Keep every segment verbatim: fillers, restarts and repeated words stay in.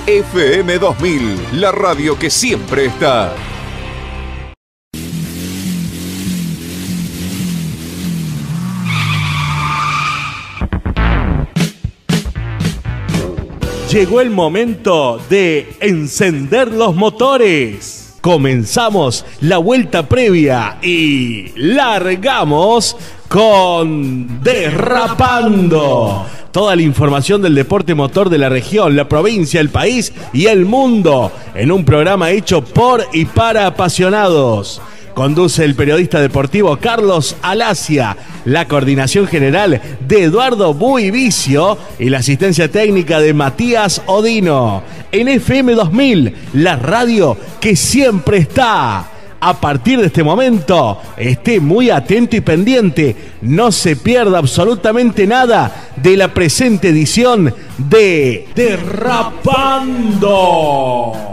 F M dos mil, la radio que siempre está. Llegó el momento de encender los motores. Comenzamos la vuelta previa y largamos con Derrapando. Toda la información del deporte motor de la región, la provincia, el país y el mundo en un programa hecho por y para apasionados. Conduce el periodista deportivo Carlos Alacia, la coordinación general de Eduardo Buivicio y la asistencia técnica de Matías Odino. En F M dos mil, la radio que siempre está. A partir de este momento, esté muy atento y pendiente. No se pierda absolutamente nada de la presente edición de Derrapando.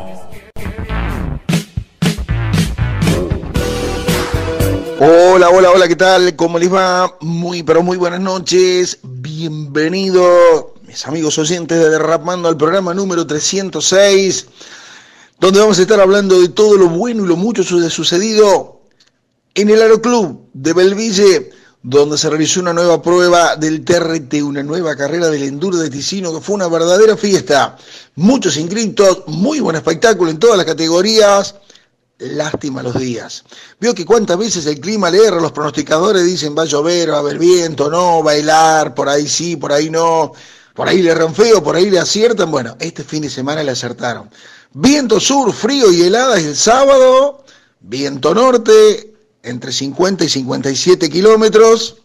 Hola, hola, hola, ¿qué tal? ¿Cómo les va? Muy, pero muy buenas noches. Bienvenido, mis amigos oyentes de Derrapando, al programa número trescientos seis, donde vamos a estar hablando de todo lo bueno y lo mucho sucedido en el Aeroclub de Belville, donde se realizó una nueva prueba del T R T, una nueva carrera del Enduro de Ticino, que fue una verdadera fiesta. Muchos inscritos, muy buen espectáculo en todas las categorías. Lástima los días. Vio que cuántas veces el clima le erra, los pronosticadores dicen va a llover, va a haber viento, no, va a helar, por ahí sí, por ahí no, por ahí le erran feo, por ahí le aciertan. Bueno, este fin de semana le acertaron. Viento sur, frío y heladas el sábado, viento norte entre cincuenta y cincuenta y siete kilómetros,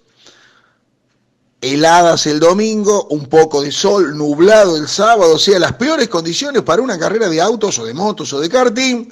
heladas el domingo, un poco de sol, nublado el sábado, o sea, las peores condiciones para una carrera de autos o de motos o de karting.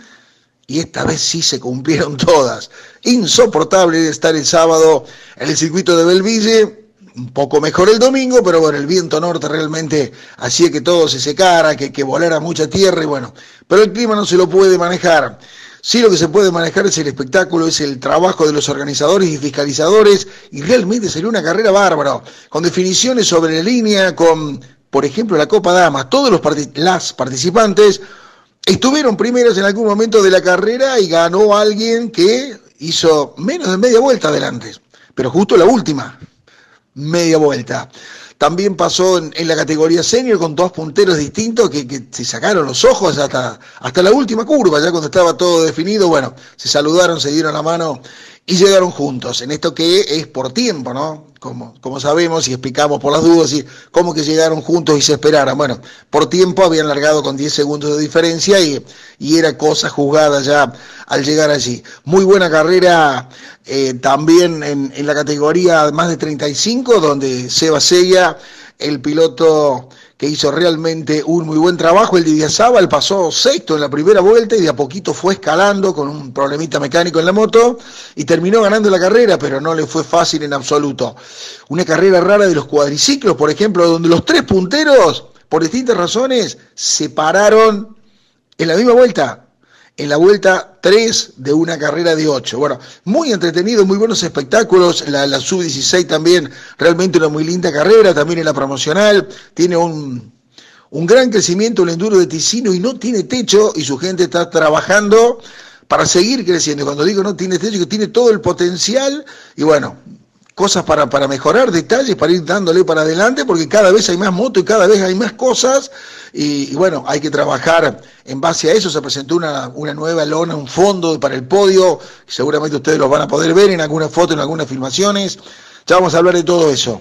Y esta vez sí se cumplieron todas. Insoportable estar el sábado en el circuito de Belville, un poco mejor el domingo, pero bueno, el viento norte realmente hacía que todo se secara, que, que volara mucha tierra y bueno, pero el clima no se lo puede manejar. Sí, lo que se puede manejar es el espectáculo, es el trabajo de los organizadores y fiscalizadores, y realmente sería una carrera bárbara, con definiciones sobre la línea, con, por ejemplo, la Copa Damas. Todos los part- las participantes estuvieron primeros en algún momento de la carrera y ganó alguien que hizo menos de media vuelta adelante, pero justo la última media vuelta. También pasó en, en la categoría senior con dos punteros distintos que, que se sacaron los ojos hasta, hasta la última curva, ya cuando estaba todo definido. Bueno, se saludaron, se dieron la mano y llegaron juntos, en esto que es por tiempo, ¿no? Como, como sabemos y explicamos por las dudas, y cómo que llegaron juntos y se esperaran. Bueno, por tiempo habían largado con diez segundos de diferencia y, y era cosa juzgada ya al llegar allí. Muy buena carrera eh, también en, en la categoría más de treinta y cinco, donde Seba Sella, el piloto que hizo realmente un muy buen trabajo, el de Idiazábal, pasó sexto en la primera vuelta y de a poquito fue escalando con un problemita mecánico en la moto y terminó ganando la carrera, pero no le fue fácil en absoluto. Una carrera rara de los cuadriciclos, por ejemplo, donde los tres punteros, por distintas razones, se pararon en la misma vuelta, en la vuelta tres de una carrera de ocho. Bueno, muy entretenido, muy buenos espectáculos. La, la sub dieciséis también, realmente una muy linda carrera, también en la promocional. Tiene un, un gran crecimiento el enduro de Ticino y no tiene techo, y su gente está trabajando para seguir creciendo. Cuando digo no tiene techo, que tiene todo el potencial, y bueno, cosas para, para mejorar, detalles para ir dándole para adelante, porque cada vez hay más motos y cada vez hay más cosas, y, y bueno, hay que trabajar en base a eso. Se presentó una, una nueva lona, un fondo para el podio, seguramente ustedes los van a poder ver en alguna foto, en algunas filmaciones. Ya vamos a hablar de todo eso.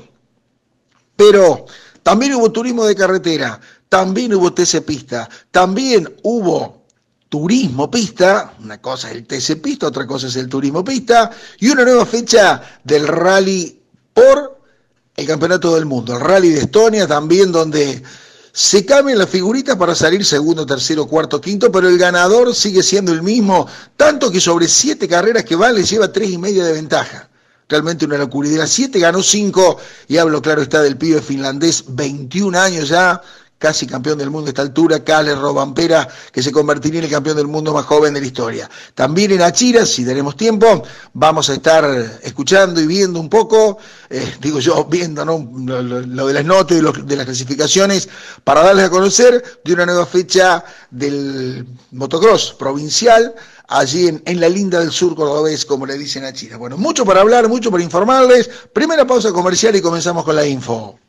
Pero también hubo turismo de carretera, también hubo T C Pista, también hubo turismo pista. Una cosa es el T C Pista, otra cosa es el turismo pista, y una nueva fecha del rally por el campeonato del mundo, el rally de Estonia también, donde se cambian las figuritas para salir segundo, tercero, cuarto, quinto, pero el ganador sigue siendo el mismo, tanto que sobre siete carreras que van le lleva tres y media de ventaja. Realmente una locura. De las siete ganó cinco, y hablo claro está del pibe finlandés, veintiún años ya, casi campeón del mundo a esta altura, Kalle Rovanperä, que se convertiría en el campeón del mundo más joven de la historia. También en Achira, si tenemos tiempo, vamos a estar escuchando y viendo un poco, eh, digo yo, viendo, ¿no?, lo, lo, lo de las notas, de, lo, de las clasificaciones, para darles a conocer de una nueva fecha del motocross provincial, allí en, en la linda del sur cordobés, como le dicen a China. Bueno, mucho para hablar, mucho para informarles. Primera pausa comercial y comenzamos con la info.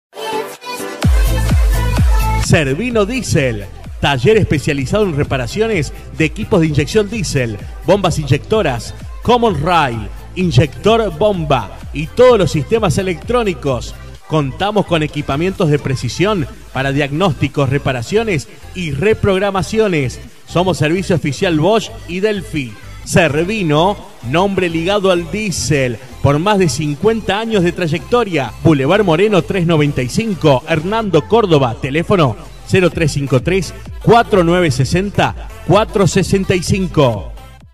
Servino Diesel, taller especializado en reparaciones de equipos de inyección diésel, bombas inyectoras, common rail, inyector bomba y todos los sistemas electrónicos. Contamos con equipamientos de precisión para diagnósticos, reparaciones y reprogramaciones. Somos servicio oficial Bosch y Delphi. Servino, nombre ligado al diésel, por más de cincuenta años de trayectoria. Boulevard Moreno trescientos noventa y cinco, Hernando Córdoba. Teléfono cero tres cinco tres, cuatro nueve seis cero, cuatro seis cinco.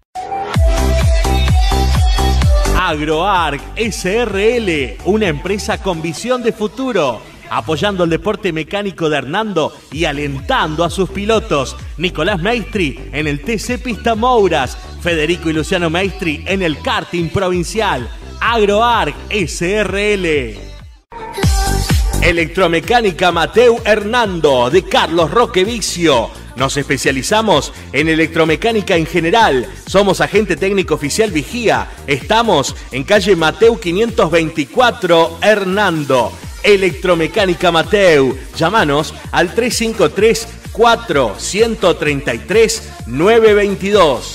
AgroArc S R L, una empresa con visión de futuro, apoyando el deporte mecánico de Hernando y alentando a sus pilotos. Nicolás Maestri en el T C Pista Mouras, Federico y Luciano Maestri en el karting provincial. AgroArc S R L. Electromecánica Mateu Hernando, de Carlos Roque Vicio. Nos especializamos en electromecánica en general. Somos agente técnico oficial Vigía. Estamos en calle Mateu quinientos veinticuatro, Hernando. Electromecánica Mateu. Llámanos al tres cinco tres, cuatro tres tres, nueve dos dos.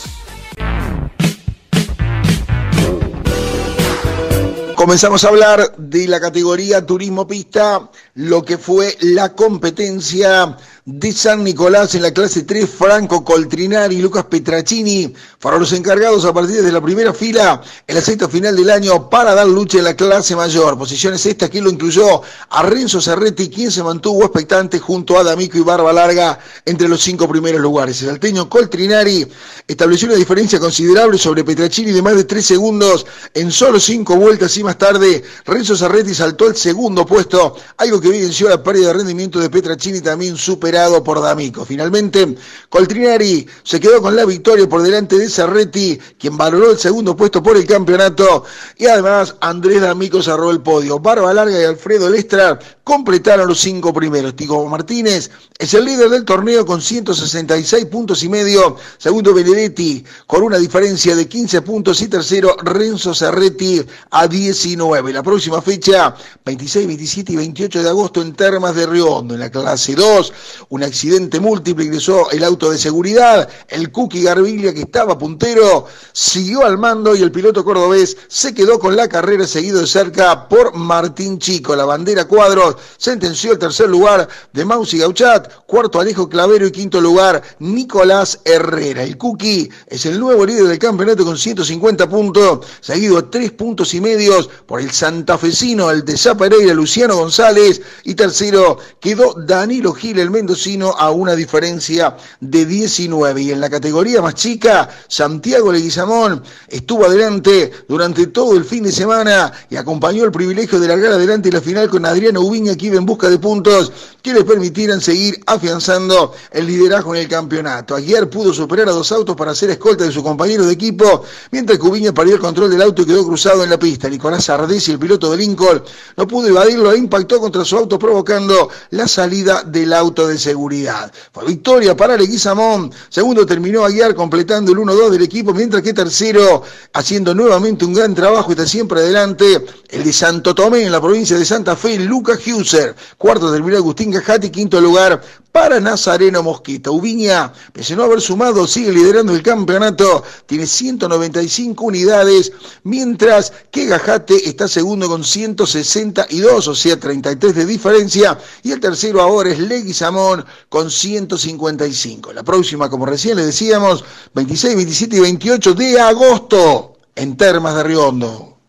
Comenzamos a hablar de la categoría Turismo Pista, lo que fue la competencia de San Nicolás en la clase tres. Franco Coltrinari y Lucas Petracini fueron los encargados a partir de la primera fila en la sexta final del año para dar lucha en la clase mayor. Posiciones estas que lo incluyó a Renzo Cerretti, quien se mantuvo expectante junto a D'Amico y Barba Larga entre los cinco primeros lugares. El salteño Coltrinari estableció una diferencia considerable sobre Petracini de más de tres segundos en solo cinco vueltas y más tarde Renzo Cerretti saltó al segundo puesto, algo que evidenció la pérdida de rendimiento de Petracini, también superado por D'Amico. Finalmente, Coltrinari se quedó con la victoria por delante de Cerretti, quien valoró el segundo puesto por el campeonato, y además Andrés D'Amico cerró el podio. Barba Larga y Alfredo Lestra completaron los cinco primeros. Tico Martínez es el líder del torneo con ciento sesenta y seis puntos y medio, segundo Benedetti con una diferencia de quince puntos y tercero Renzo Cerretti a diecinueve. La próxima fecha, veintiséis, veintisiete y veintiocho de agosto en Termas de Riondo. En la clase dos, un accidente múltiple, ingresó el auto de seguridad. El Cookie Garbiglia, que estaba puntero, siguió al mando y el piloto cordobés se quedó con la carrera, seguido de cerca por Martín Chico. La bandera Cuadros sentenció el tercer lugar de Mausi Gauchat, cuarto Alejo Clavero y quinto lugar Nicolás Herrera. El Cookie es el nuevo líder del campeonato con ciento cincuenta puntos, seguido a tres puntos y medios por el santafesino, el de Zapareira, Luciano González, y tercero quedó Danilo Gil, el mendocino, a una diferencia de diecinueve. Y en la categoría más chica, Santiago Leguizamón estuvo adelante durante todo el fin de semana y acompañó el privilegio de largar adelante la final con Adriano Ubiña, que iba en busca de puntos que le permitieran seguir afianzando el liderazgo en el campeonato. Aguiar pudo superar a dos autos para hacer escolta de su compañero de equipo, mientras que Ubiña perdió el control del auto y quedó cruzado en la pista. Nicolás Ardesi, el piloto de Lincoln, no pudo evadirlo e impactó contra su auto, provocando la salida del auto de seguridad. Fue victoria para Leguizamón. Segundo terminó Aguiar, completando el uno dos del equipo, mientras que tercero, haciendo nuevamente un gran trabajo, está siempre adelante el de Santo Tomé en la provincia de Santa Fe, Lucas Huser. Cuarto terminó Agustín Cajati, quinto lugar para Nazareno Mosquita. Ubiña, pese a no haber sumado, sigue liderando el campeonato, tiene ciento noventa y cinco unidades, mientras que Gajate está segundo con ciento sesenta y dos, o sea, treinta y tres de diferencia, y el tercero ahora es Leguizamón con ciento cincuenta y cinco. La próxima, como recién le decíamos, veintiséis, veintisiete y veintiocho de agosto en Termas de Riondo.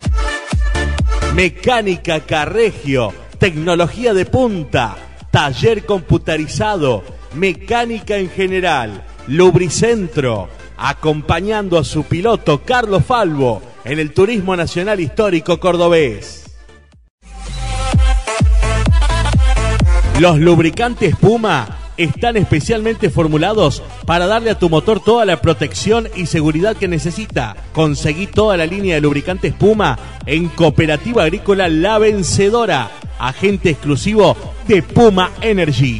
Mecánica Carregio, tecnología de punta, taller computarizado, mecánica en general, Lubricentro, acompañando a su piloto Carlos Falvo en el Turismo Nacional Histórico Cordobés. Los lubricantes Puma están especialmente formulados para darle a tu motor toda la protección y seguridad que necesita. Conseguí toda la línea de lubricantes Puma en Cooperativa Agrícola La Vencedora, agente exclusivo de Puma Energy.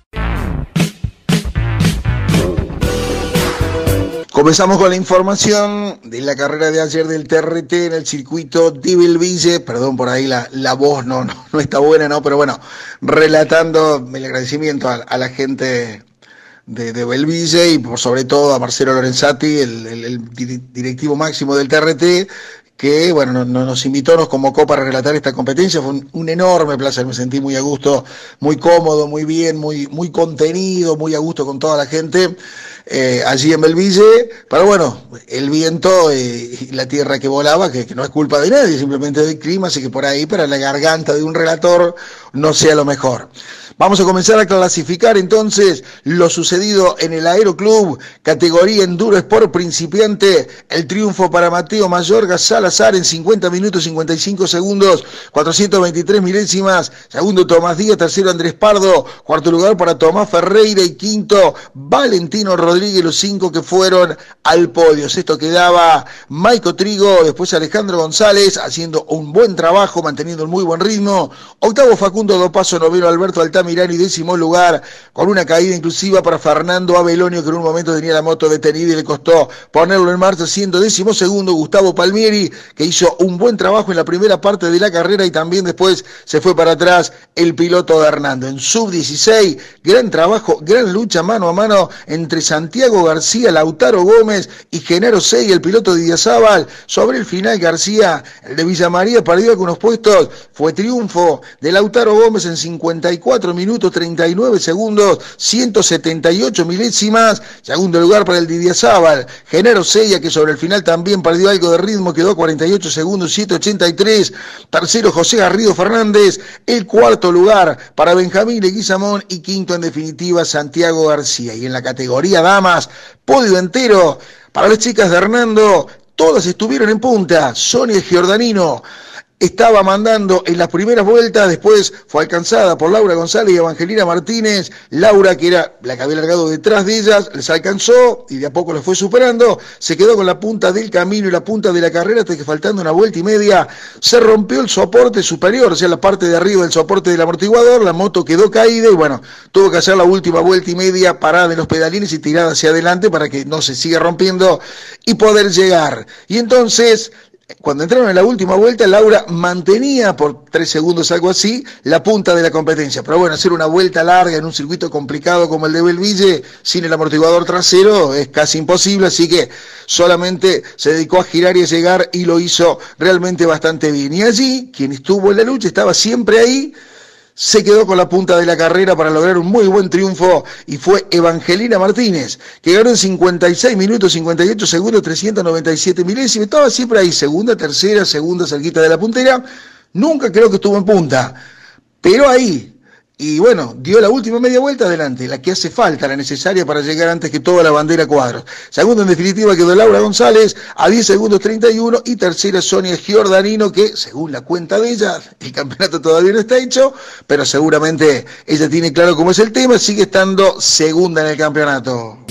Comenzamos con la información de la carrera de ayer del T R T en el circuito de Belville. Perdón por ahí la, la voz no, no, no está buena, ¿no? Pero bueno, relatando el agradecimiento a, a la gente de, de Belville y por sobre todo a Marcelo Lorenzati, el, el, el directivo máximo del T R T, que bueno, no, no, nos invitó, nos convocó para relatar esta competencia. Fue un, un enorme placer, me sentí muy a gusto, muy cómodo, muy bien, muy, muy contenido, muy a gusto con toda la gente. Eh, allí en Belville, pero bueno, el viento eh, y la tierra que volaba, que, que no es culpa de nadie, simplemente del clima, así que por ahí para la garganta de un relator no sea lo mejor. Vamos a comenzar a clasificar entonces lo sucedido en el Aeroclub, categoría Enduro Sport principiante. El triunfo para Mateo Mayorga Salazar en cincuenta minutos cincuenta y cinco segundos, cuatrocientos veintitrés milésimas. Segundo Tomás Díaz, tercero Andrés Pardo, cuarto lugar para Tomás Ferreira y quinto Valentino Rodríguez, los cinco que fueron al podio. Sexto quedaba Maico Trigo, después Alejandro González haciendo un buen trabajo, manteniendo un muy buen ritmo. Octavo Facundo Dopazo, noveno Alberto Altamirano y décimo lugar con una caída inclusiva para Fernando Abelonio, que en un momento tenía la moto detenida y le costó ponerlo en marcha, siendo décimo segundo Gustavo Palmieri, que hizo un buen trabajo en la primera parte de la carrera y también después se fue para atrás el piloto de Hernando. En sub dieciséis, gran trabajo, gran lucha mano a mano entre Santiago García, Lautaro Gómez y Genaro Sey, el piloto de Idiazábal. Sobre el final García, el de Villa María, perdió algunos puestos, fue triunfo de Lautaro Gómez en cincuenta y cuatro minutos treinta y nueve segundos, ciento setenta y ocho milésimas. Segundo lugar para el de Idiazábal, Genaro Sella, que sobre el final también perdió algo de ritmo, quedó cuarenta y ocho segundos, ciento ochenta y tres. Tercero José Garrido Fernández. El cuarto lugar para Benjamín Leguizamón y quinto en definitiva Santiago García. Y en la categoría damas, podio entero para las chicas de Hernando. Todas estuvieron en punta. Sonia Giordanino estaba mandando en las primeras vueltas, después fue alcanzada por Laura González y Evangelina Martínez. Laura, que era la que había largado detrás de ellas, les alcanzó y de a poco los fue superando. Se quedó con la punta del camino y la punta de la carrera hasta que faltando una vuelta y media se rompió el soporte superior, o sea, la parte de arriba del soporte del amortiguador. La moto quedó caída y bueno, tuvo que hacer la última vuelta y media parada en los pedalines y tirada hacia adelante para que no se siga rompiendo y poder llegar. Y entonces, cuando entraron en la última vuelta, Laura mantenía por tres segundos, algo así, la punta de la competencia. Pero bueno, hacer una vuelta larga en un circuito complicado como el de Belville, sin el amortiguador trasero, es casi imposible, así que solamente se dedicó a girar y a llegar y lo hizo realmente bastante bien. Y allí, quien estuvo en la lucha, estaba siempre ahí, se quedó con la punta de la carrera para lograr un muy buen triunfo y fue Evangelina Martínez, que ganó en cincuenta y seis minutos cincuenta y ocho segundos, trescientos noventa y siete milésimas. Estaba siempre ahí, segunda, tercera, segunda, cerquita de la puntera. Nunca creo que estuvo en punta, pero ahí. Y bueno, dio la última media vuelta adelante, la que hace falta, la necesaria para llegar antes que toda la bandera cuadros. Segundo en definitiva quedó Laura González a diez segundos treinta y uno y tercera Sonia Giordanino, que según la cuenta de ella, el campeonato todavía no está hecho, pero seguramente ella tiene claro cómo es el tema, sigue estando segunda en el campeonato.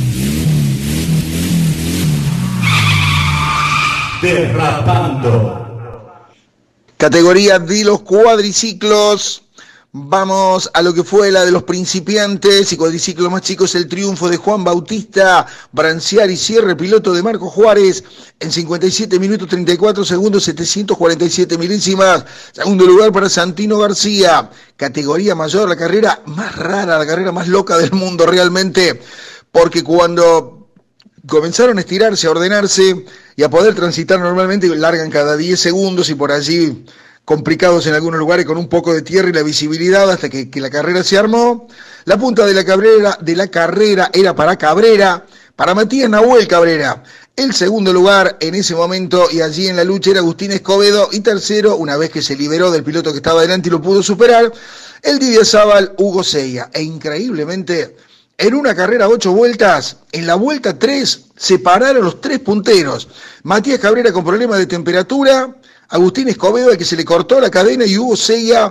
Derrapando. Categoría de los cuadriciclos. Vamos a lo que fue la de los principiantes y cuadriciclos más chicos, el triunfo de Juan Bautista Branciari Cierre, piloto de Marco Juárez, en cincuenta y siete minutos treinta y cuatro segundos, setecientos cuarenta y siete milésimas. Segundo lugar para Santino García, categoría mayor, la carrera más rara, la carrera más loca del mundo realmente, porque cuando comenzaron a estirarse, a ordenarse y a poder transitar normalmente, largan cada diez segundos y por allí complicados en algunos lugares con un poco de tierra y la visibilidad hasta que, que la carrera se armó. La punta de la, carrera, de la carrera era para Cabrera, para Matías Nahuel Cabrera. El segundo lugar en ese momento y allí en la lucha era Agustín Escobedo y tercero, una vez que se liberó del piloto que estaba delante y lo pudo superar, el de Idiazábal, Hugo Sella. E increíblemente, en una carrera ocho vueltas, en la vuelta tres se pararon los tres punteros. Matías Cabrera con problemas de temperatura, Agustín Escobedo, al que se le cortó la cadena, y Hugo Sella,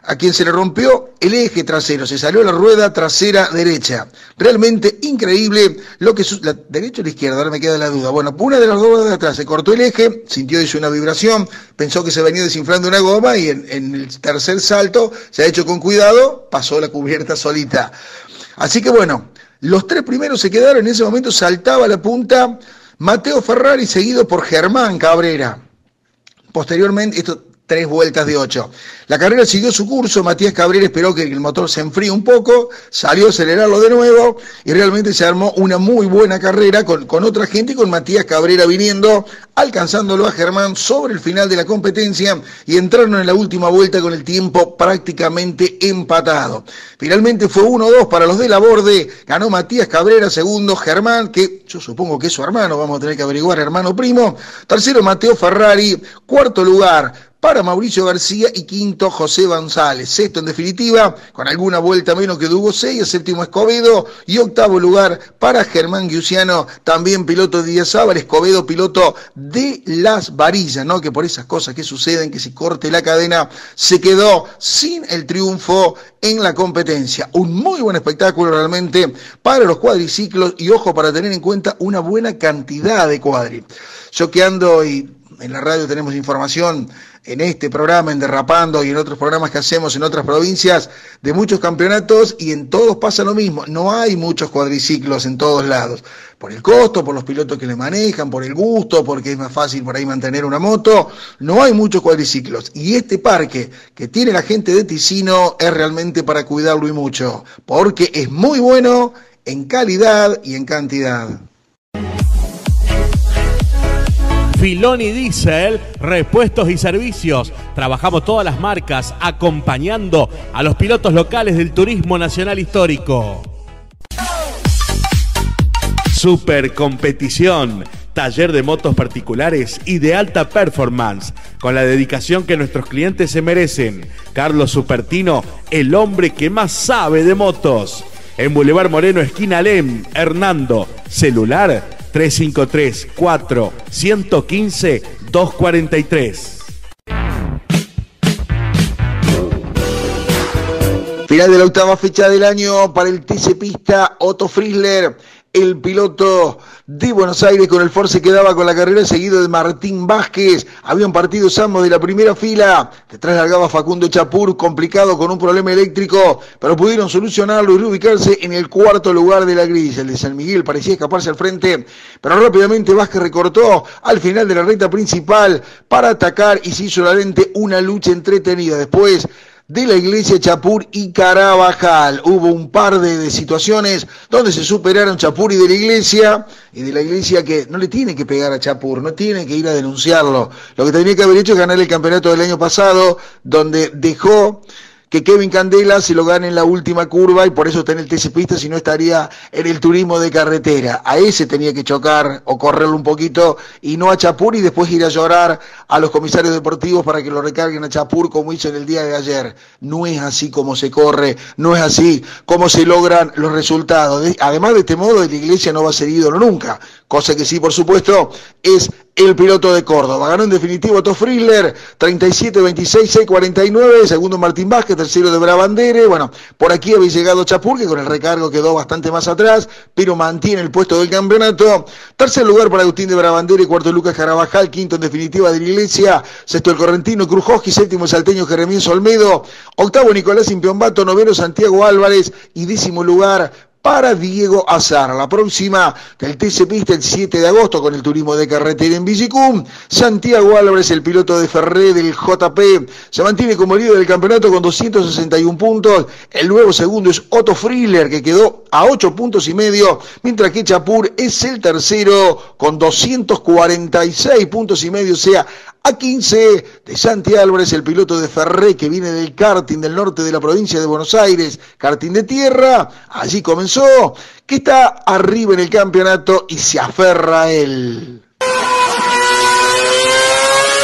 a quien se le rompió el eje trasero, se salió la rueda trasera derecha. Realmente increíble lo que su... ¿La derecha o la izquierda? Ahora me queda la duda. Bueno, una de las dos ruedas de atrás se cortó el eje, sintió hizo una vibración, pensó que se venía desinflando una goma y en, en el tercer salto se ha hecho con cuidado, pasó la cubierta solita. Así que bueno, los tres primeros se quedaron, en ese momento saltaba la punta Matteo Ferrari seguido por Germán Cabrera. Posteriormente, esto tres vueltas de ocho. La carrera siguió su curso, Matías Cabrera esperó que el motor se enfríe un poco, salió a acelerarlo de nuevo y realmente se armó una muy buena carrera con, con otra gente y con Matías Cabrera viniendo, alcanzándolo a Germán sobre el final de la competencia y entraron en la última vuelta con el tiempo prácticamente empatado. Finalmente fue uno dos para los de la Borde, ganó Matías Cabrera, segundo Germán, que yo supongo que es su hermano, vamos a tener que averiguar, hermano primo, tercero Matteo Ferrari, cuarto lugar para Mauricio García y quinto José González. Sexto en definitiva, con alguna vuelta menos que Dugo Sella, séptimo Escobedo y octavo lugar para Germán Giussiano, también piloto de Diazábal, Escobedo piloto de Las Varillas, ¿no? Que por esas cosas que suceden, que se corte la cadena, se quedó sin el triunfo en la competencia. Un muy buen espectáculo realmente para los cuadriciclos y ojo para tener en cuenta una buena cantidad de cuadri. Yo que ando y en la radio tenemos información en este programa, en Derrapando y en otros programas que hacemos en otras provincias de muchos campeonatos y en todos pasa lo mismo. No hay muchos cuadriciclos en todos lados. Por el costo, por los pilotos que le manejan, por el gusto, porque es más fácil por ahí mantener una moto. No hay muchos cuadriciclos. Y este parque que tiene la gente de Ticino es realmente para cuidarlo y mucho. Porque es muy bueno en calidad y en cantidad. Filoni Diesel, repuestos y servicios. Trabajamos todas las marcas acompañando a los pilotos locales del turismo nacional histórico. Super Competición, taller de motos particulares y de alta performance, con la dedicación que nuestros clientes se merecen. Carlos Supertino, el hombre que más sabe de motos. En Boulevard Moreno, esquina Alem, Hernando. Celular tres cinco tres, cuatro, uno cinco, dos cuatro tres. Final de la octava fecha del año para el T C Pista. Otto Frizzler, el piloto de Buenos Aires con el Ford, se quedaba con la carrera seguido de Martín Vázquez. Habían partido ambos de la primera fila. Detrás largaba Facundo Chapur, complicado con un problema eléctrico, pero pudieron solucionarlo y reubicarse en el cuarto lugar de la grilla. El de San Miguel parecía escaparse al frente, pero rápidamente Vázquez recortó al final de la recta principal para atacar y se hizo realmente una lucha entretenida. Después de la Iglesia, Chapur y Carabajal. Hubo un par de, de situaciones donde se superaron Chapur y de la Iglesia, y de la Iglesia que no le tiene que pegar a Chapur, no tiene que ir a denunciarlo. Lo que tenía que haber hecho es ganar el campeonato del año pasado, donde dejó que Kevin Candela se lo gane en la última curva y por eso está en el T C Pista, si no estaría en el turismo de carretera. A ese tenía que chocar o correrlo un poquito y no a Chapur y después ir a llorar a los comisarios deportivos para que lo recarguen a Chapur como hizo en el día de ayer. No es así como se corre, no es así como se logran los resultados. Además de este modo, de la Iglesia no va a ser ídolo nunca, cosa que sí, por supuesto, es el piloto de Córdoba. Ganó en definitivo Otto Frizzler, treinta y siete, veintiséis, seis, cuarenta y nueve, segundo Martín Vázquez, tercero de Brabandere. Bueno, por aquí había llegado Chapur, que con el recargo quedó bastante más atrás, pero mantiene el puesto del campeonato. Tercer lugar para Agustín de Brabandere, cuarto Lucas Carabajal, quinto en definitiva de la Iglesia, sexto el correntino Krujowski, séptimo el salteño Jeremías Olmedo, octavo Nicolás Impiombato, noveno Santiago Álvarez y décimo lugar para Diego Azar. La próxima del T C Pista el siete de agosto con el turismo de carretera en Villicum. Santiago Álvarez, el piloto de Ferré del J P, se mantiene como líder del campeonato con doscientos sesenta y uno puntos. El nuevo segundo es Otto Frizzler, que quedó a ocho puntos y medio, mientras que Chapur es el tercero con doscientos cuarenta y seis puntos y medio, o sea, a quince de Santi Álvarez, el piloto de Ferré, que viene del karting del norte de la provincia de Buenos Aires, karting de tierra. Allí comenzó, que está arriba en el campeonato y se aferra a él.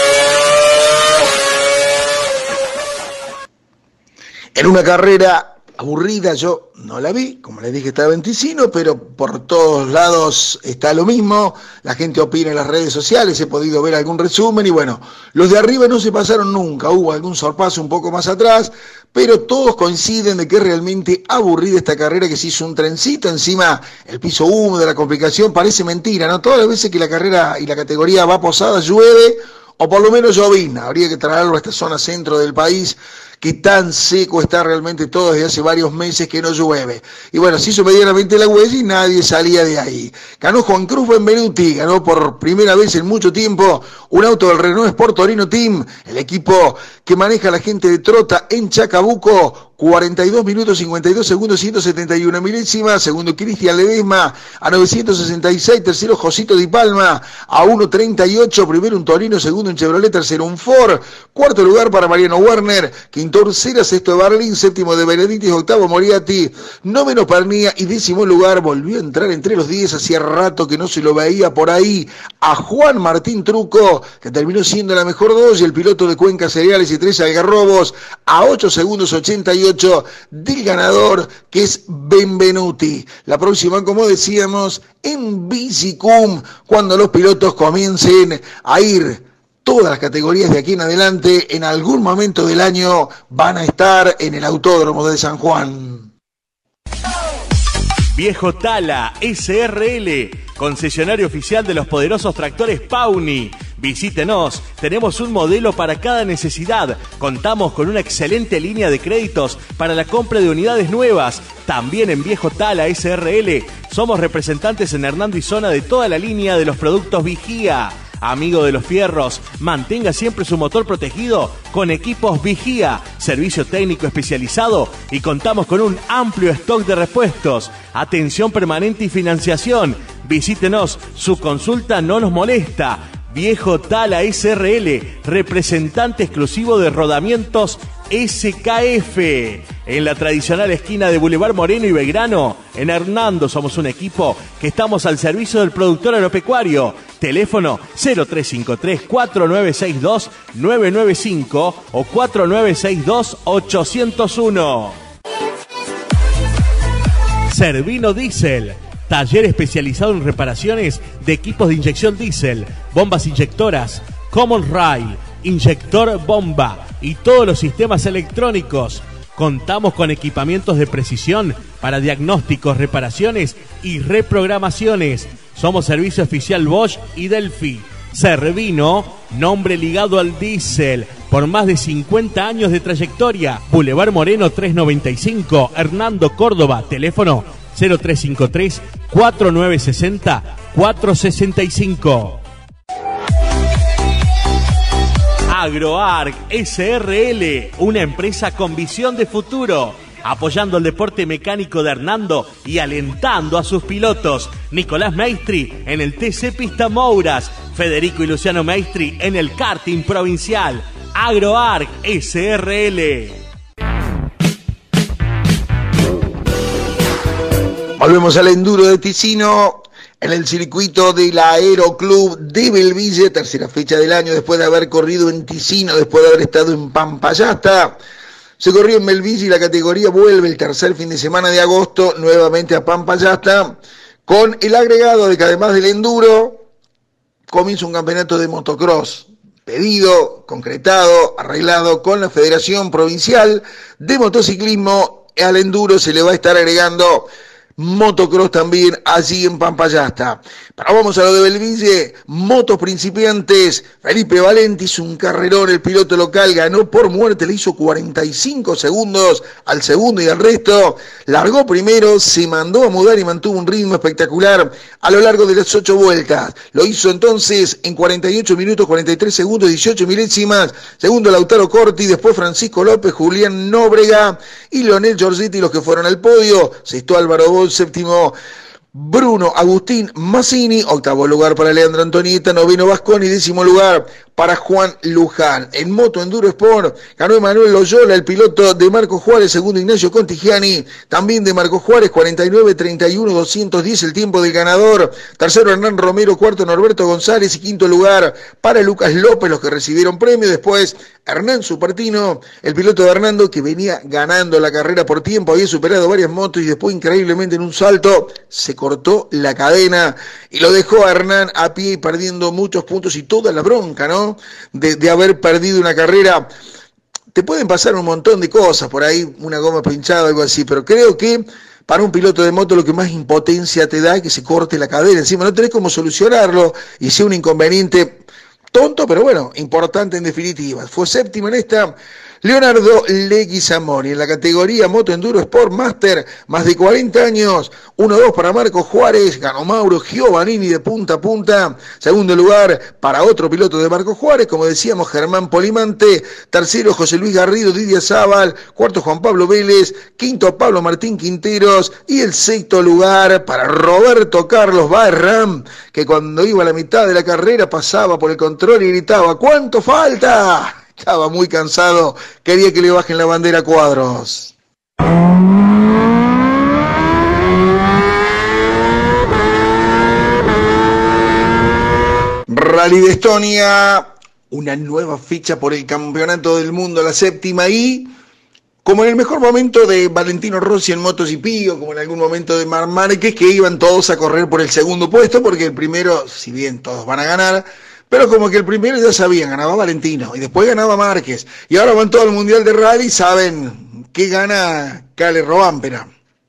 En una carrera aburrida, yo no la vi, como les dije estaba en Ticino, pero por todos lados está lo mismo, la gente opina en las redes sociales, he podido ver algún resumen y bueno, los de arriba no se pasaron nunca, hubo algún sorpaso un poco más atrás, pero todos coinciden de que es realmente aburrida esta carrera, que se hizo un trencito, encima el piso húmedo, la complicación, parece mentira, ¿no? Todas las veces que la carrera y la categoría va posada llueve, o por lo menos llovizna, habría que traerlo a esta zona centro del país, que tan seco está realmente todo desde hace varios meses que no llueve. Y bueno, se hizo medianamente la huella y nadie salía de ahí. Ganó Juan Cruz Benvenuti, ganó por primera vez en mucho tiempo un auto del Renault Sport Torino Team, el equipo que maneja la gente de Trota en Chacabuco. cuarenta y dos minutos cincuenta y dos segundos, ciento setenta y una milésimas. Segundo Cristian Ledesma a novecientos sesenta y seis. Tercero Josito Di Palma a uno treinta y ocho. Primero un Torino, segundo un Chevrolet, tercero un Ford. Cuarto lugar para Mariano Werner. Quinto Orcera, sexto de Barlín, séptimo de Benedictis, octavo Moriarty, noveno Pernía y décimo lugar volvió a entrar entre los diez. Hacía rato que no se lo veía por ahí a Juan Martín Truco, que terminó siendo la mejor dos, y el piloto de Cuenca Cereales y tres Algarrobos a ocho segundos ochenta y ocho del ganador, que es Benvenuti. La próxima, como decíamos, en Bicicum, cuando los pilotos comiencen a ir todas las categorías de aquí en adelante, en algún momento del año van a estar en el Autódromo de San Juan. Viejo Tala S R L, concesionario oficial de los poderosos tractores Pauni. Visítenos, tenemos un modelo para cada necesidad. Contamos con una excelente línea de créditos para la compra de unidades nuevas. También en Viejo Tala S R L somos representantes en Hernando y Zona de toda la línea de los productos Vigía. Amigo de los fierros, mantenga siempre su motor protegido con equipos Vigía, servicio técnico especializado, y contamos con un amplio stock de repuestos, atención permanente y financiación. Visítenos, su consulta no nos molesta. Viejo Tala S R L, representante exclusivo de rodamientos S K F. En la tradicional esquina de Boulevard Moreno y Belgrano, en Hernando, somos un equipo que estamos al servicio del productor agropecuario. Teléfono cero tres cinco tres, cuatro nueve seis dos, nueve nueve cinco o cuatro nueve seis dos, ocho cero uno. Servino Diesel, taller especializado en reparaciones de equipos de inyección diésel, bombas inyectoras, Common Rail, inyector bomba y todos los sistemas electrónicos. Contamos con equipamientos de precisión para diagnósticos, reparaciones y reprogramaciones. Somos servicio oficial Bosch y Delphi. Servino, nombre ligado al diésel, por más de cincuenta años de trayectoria. Boulevard Moreno trescientos noventa y cinco, Hernando, Córdoba. Teléfono cero tres cinco tres, cuatro nueve seis cero, cuatro seis cinco. AgroArc S R L, una empresa con visión de futuro, apoyando el deporte mecánico de Hernando y alentando a sus pilotos. Nicolás Maestri en el T C Pista Mouras, Federico y Luciano Maestri en el karting provincial. AgroArc S R L. Volvemos al enduro de Ticino, en el circuito del Aeroclub de Belville, tercera fecha del año después de haber corrido en Ticino, después de haber estado en Pampayasta. Se corrió en Belville y la categoría vuelve el tercer fin de semana de agosto nuevamente a Pampayasta, con el agregado de que además del enduro comienza un campeonato de motocross, pedido, concretado, arreglado con la Federación Provincial de Motociclismo. Al enduro se le va a estar agregando motocross también allí en Pampayasta. Pero vamos a lo de Belville, motos principiantes. Felipe Valenti hizo un carrerón, el piloto local ganó por muerte, le hizo cuarenta y cinco segundos al segundo y al resto. Largó primero, se mandó a mudar y mantuvo un ritmo espectacular a lo largo de las ocho vueltas. Lo hizo entonces en cuarenta y ocho minutos, cuarenta y tres segundos, dieciocho milésimas. Segundo Lautaro Corti, después Francisco López, Julián Nóbrega y Leonel Giorgetti, los que fueron al podio. Sexto Álvaro Boll, séptimo Bruno Agustín Massini, octavo lugar para Leandro Antonieta, noveno Vasconi, décimo lugar para Juan Luján. En Moto Enduro Sport ganó Emanuel Loyola, el piloto de Marco Juárez, segundo Ignacio Contigiani, también de Marco Juárez, cuarenta y nueve treinta y uno doscientos diez el tiempo del ganador. Tercero Hernán Romero, cuarto Norberto González y quinto lugar para Lucas López, los que recibieron premio. Después Hernán Supertino, el piloto de Hernando, que venía ganando la carrera por tiempo, había superado varias motos y después increíblemente en un salto se cortó la cadena y lo dejó a Hernán a pie perdiendo muchos puntos y toda la bronca, ¿no? De, de haber perdido una carrera. Te pueden pasar un montón de cosas por ahí, una goma pinchada o algo así, pero creo que para un piloto de moto lo que más impotencia te da es que se corte la cadena. Encima no tenés cómo solucionarlo y sea un inconveniente tonto, pero bueno, importante en definitiva. Fue séptimo en esta Leonardo Leguizamón. Y en la categoría Moto Enduro Sport Master, más de cuarenta años, uno dos para Marco Juárez, ganó Mauro Giovannini de punta a punta. Segundo lugar para otro piloto de Marco Juárez, como decíamos, Germán Polimante. Tercero, José Luis Garrido, Didia Zábal. Cuarto, Juan Pablo Vélez. Quinto, Pablo Martín Quinteros. Y el sexto lugar para Roberto Carlos Barram, que cuando iba a la mitad de la carrera pasaba por el control y gritaba: ¿cuánto falta? Estaba muy cansado, quería que le bajen la bandera a Cuadros. Rally de Estonia, una nueva ficha por el Campeonato del Mundo, la séptima, y como en el mejor momento de Valentino Rossi en MotoGP, o como en algún momento de Marc Márquez, que iban todos a correr por el segundo puesto, porque el primero, si bien todos van a ganar, pero como que el primero ya sabían, ganaba Valentino, y después ganaba Márquez, y ahora van todo el Mundial de Rally, saben que gana Kalle Rovanperä.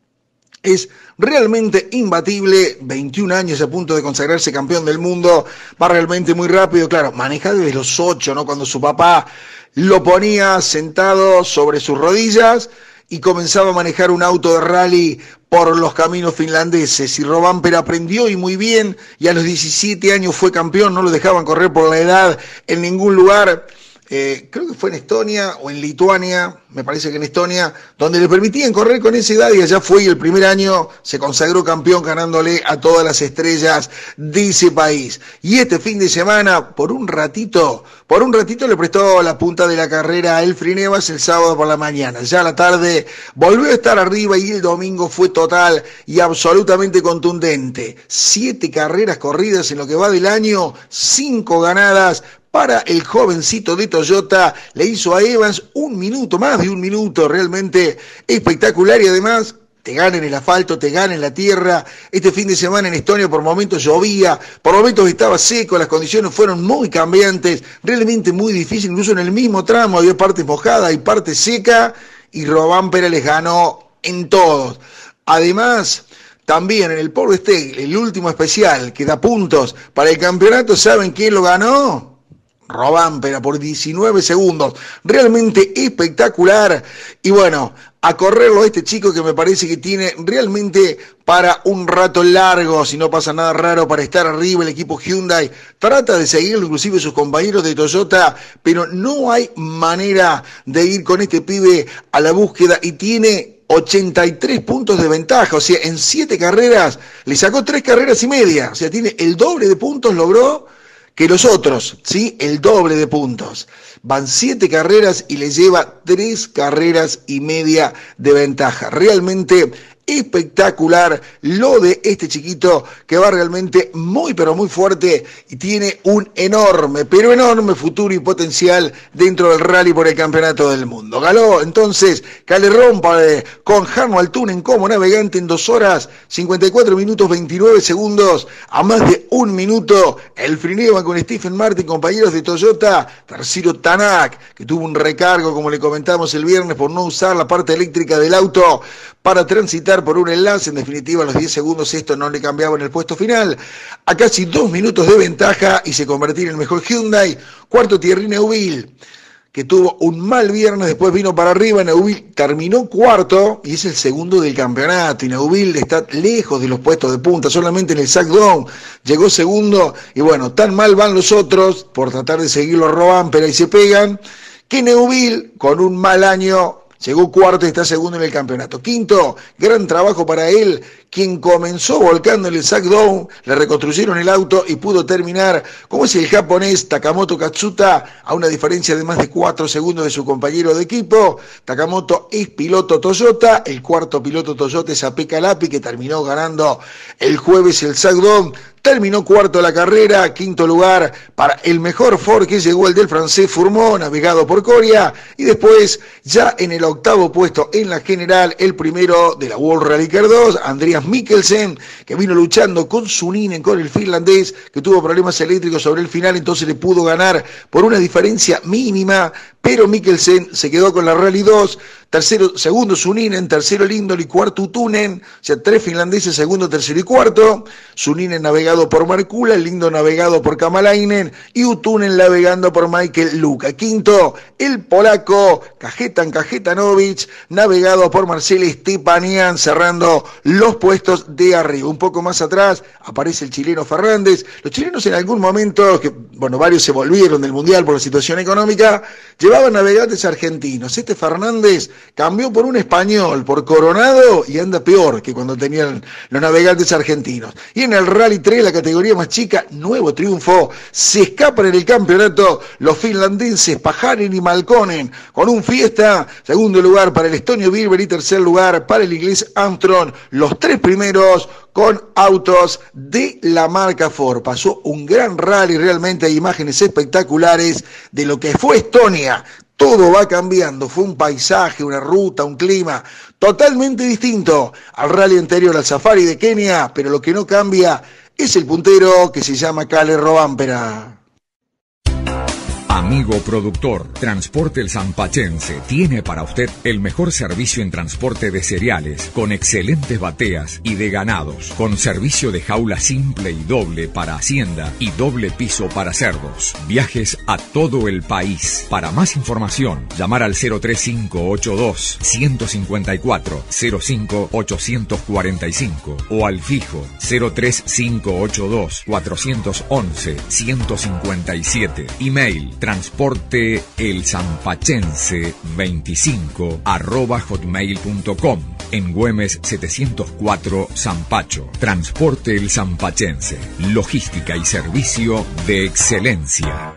Es realmente imbatible, veintiún años a punto de consagrarse campeón del mundo, va realmente muy rápido, claro, maneja desde los ocho, ¿no? Cuando su papá lo ponía sentado sobre sus rodillas y comenzaba a manejar un auto de rally por los caminos finlandeses. Y Rovanperä aprendió y muy bien, y a los diecisiete años fue campeón, no lo dejaban correr por la edad en ningún lugar. Eh, creo que fue en Estonia o en Lituania, me parece que en Estonia, donde le permitían correr con esa edad, y allá fue, y el primer año se consagró campeón ganándole a todas las estrellas de ese país. Y este fin de semana, por un ratito, por un ratito le prestó la punta de la carrera a Elfried Nevas el sábado por la mañana. Ya a la tarde volvió a estar arriba y el domingo fue total y absolutamente contundente. Siete carreras corridas en lo que va del año, cinco ganadas para el jovencito de Toyota. Le hizo a Evans un minuto, más de un minuto, realmente espectacular, y además te gana en el asfalto, te gana en la tierra. Este fin de semana en Estonia por momentos llovía, por momentos estaba seco, las condiciones fueron muy cambiantes, realmente muy difícil, incluso en el mismo tramo había parte mojada y parte seca, y Rovanperä les ganó en todos. Además, también en el Power Stage, el último especial que da puntos para el campeonato, ¿saben quién lo ganó? Rovanperä por diecinueve segundos, realmente espectacular. Y bueno, a correrlo este chico que me parece que tiene realmente para un rato largo, si no pasa nada raro, para estar arriba. El equipo Hyundai trata de seguirlo, inclusive sus compañeros de Toyota, pero no hay manera de ir con este pibe a la búsqueda, y tiene ochenta y tres puntos de ventaja, o sea, en siete carreras le sacó tres carreras y media, o sea, tiene el doble de puntos, logró que los otros, ¿sí? El doble de puntos. Van siete carreras y le lleva tres carreras y media de ventaja. Realmente espectacular lo de este chiquito, que va realmente muy pero muy fuerte y tiene un enorme, pero enorme futuro y potencial dentro del rally por el campeonato del mundo. Ganó entonces Kalle Rovanperä con Jarno Altunen como navegante en dos horas, cincuenta y cuatro minutos, veintinueve segundos, a más de un minuto. Elfried Nevas con Stephen Martin, compañeros de Toyota. Tercero Tanak, que tuvo un recargo, como le comentamos el viernes, por no usar la parte eléctrica del auto para transitar por un enlace. En definitiva, a los diez segundos esto no le cambiaba en el puesto final. A casi dos minutos de ventaja y se convertía en el mejor Hyundai. Cuarto, Thierry Neuville, que tuvo un mal viernes, después vino para arriba. Neuville terminó cuarto y es el segundo del campeonato. Y Neuville está lejos de los puestos de punta, solamente en el Sackdown llegó segundo. Y bueno, tan mal van los otros por tratar de seguirlo a Rovanperä y se pegan, que Neuville, con un mal año, Llegó cuarto y está segundo en el campeonato. Quinto, gran trabajo para él, quien comenzó volcando en el sack down, le reconstruyeron el auto y pudo terminar, como es el japonés Takamoto Katsuta, a una diferencia de más de cuatro segundos de su compañero de equipo. Takamoto es piloto Toyota, el cuarto piloto Toyota es Pekka Lapi, que terminó ganando el jueves el sack down. Terminó cuarto la carrera, quinto lugar para el mejor Ford que llegó el del francés Fourmont, navegado por Coria, y después ya en el octavo puesto en la general, el primero de la World Rally Car dos, Andreas Mikkelsen, que vino luchando con Suninen, con el finlandés, que tuvo problemas eléctricos sobre el final, entonces le pudo ganar por una diferencia mínima, pero Mikkelsen se quedó con la Rally dos, tercero, segundo Suninen, tercero Lindol y cuarto Utunen, o sea, tres finlandeses, segundo, tercero y cuarto, Suninen navegado por Markula, Lindo navegado por Kamalainen y Utunen navegando por Michael Luka. Quinto, el polaco Kajetan Kajetanovic, navegado por Marcel Stepanian, cerrando los puestos de arriba. Un poco más atrás aparece el chileno Fernández. Los chilenos en algún momento, que bueno, varios se volvieron del Mundial por la situación económica, llevaban navegantes argentinos. Este Fernández cambió por un español, por Coronado, y anda peor que cuando tenían los navegantes argentinos. Y en el Rally tres, la categoría más chica, nuevo triunfo, se escapan en el campeonato los finlandeses Pajanen y Malkonen, con un fiesta, segundo lugar para el estonio Birber y tercer lugar para el inglés Armstrong, los tres primeros con autos de la marca Ford. Pasó un gran rally, realmente hay imágenes espectaculares de lo que fue Estonia. Todo va cambiando, fue un paisaje, una ruta, un clima totalmente distinto al rally anterior, al Safari de Kenia, pero lo que no cambia es el puntero, que se llama Kalle Rovanperä. Amigo productor, Transporte El Zampachense tiene para usted el mejor servicio en transporte de cereales, con excelentes bateas y de ganados, con servicio de jaula simple y doble para hacienda y doble piso para cerdos. Viajes a todo el país. Para más información, llamar al cero tres cinco ocho dos, uno cinco cuatro, cero cinco ocho cuatro cinco o al fijo cero tres cinco ocho dos, cuatro once, ciento cincuenta y siete. Email transporte el zampachense veinticinco arroba hotmail punto com. En Güemes setecientos cuatro Zampacho. Transporte el Zampachense. Logística y servicio de excelencia.